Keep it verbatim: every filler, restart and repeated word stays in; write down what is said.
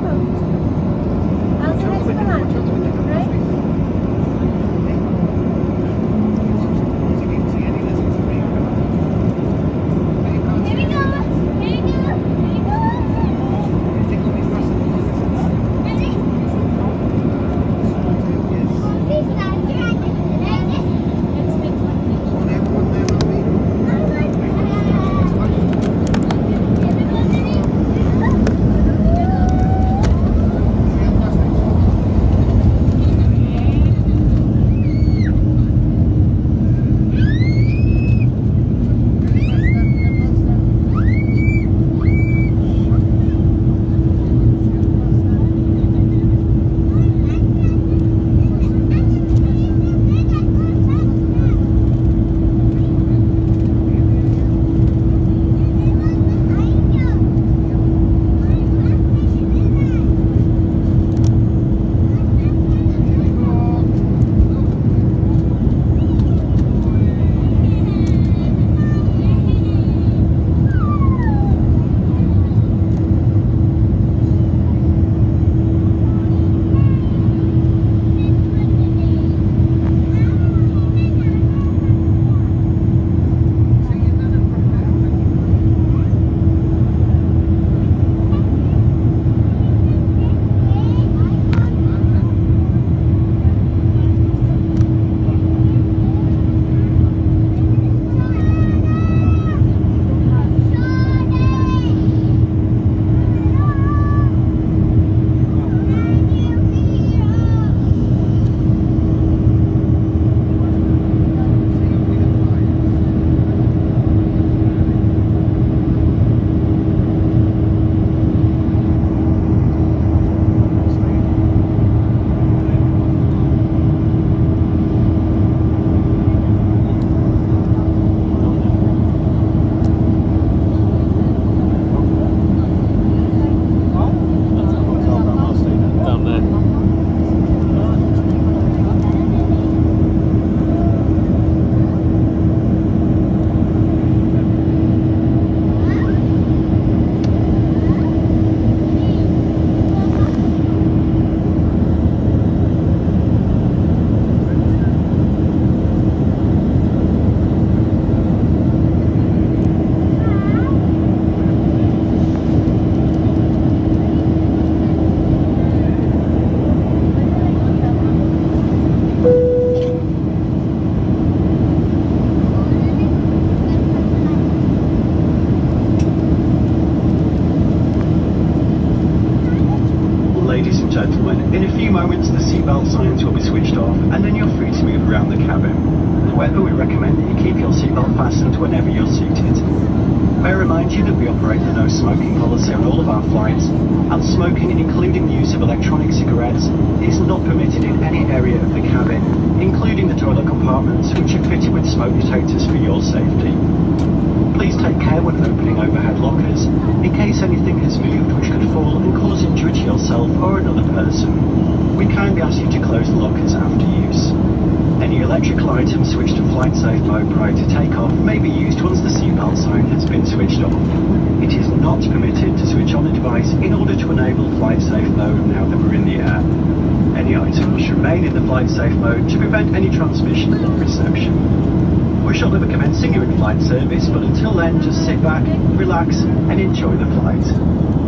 moments the seatbelt signs will be switched off and then you're free to move around the cabin. However, we recommend that you keep your seatbelt fastened whenever you're seated. May I remind you that we operate the no smoking policy on all of our flights, and smoking, including the use of electronic cigarettes, is not permitted in any area of the cabin, including the toilet compartments, which are fitted with smoke detectors for your safety. Please take care when opening overhead lockers, in case anything has moved which could fall and cause injury to yourself or another person. We kindly ask you to close the lockers after use. Any electrical items switched to flight safe mode prior to takeoff may be used once the seatbelt sign has been switched off. It is not permitted to switch on a device in order to enable flight safe mode now that we're in the air. Any items should remain in the flight safe mode to prevent any transmission or reception. We shall never commence your in-flight service, but until then, just sit back, relax, and enjoy the flight.